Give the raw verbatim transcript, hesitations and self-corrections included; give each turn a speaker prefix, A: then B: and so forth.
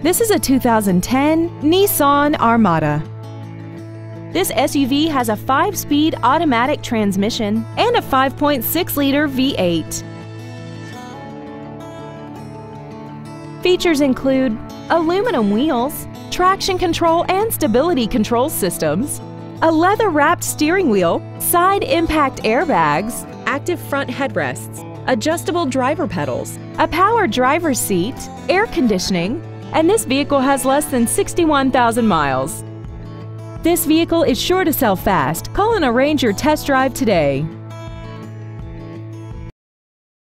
A: This is a two thousand ten Nissan Armada. This S U V has a five-speed automatic transmission and a five point six liter V eight. Features include aluminum wheels, traction control and stability control systems, a leather-wrapped steering wheel, side impact airbags, active front headrests, adjustable driver pedals, a power driver's seat, air conditioning, and this vehicle has less than sixty-one thousand miles. This vehicle is sure to sell fast. Call and arrange your test drive today.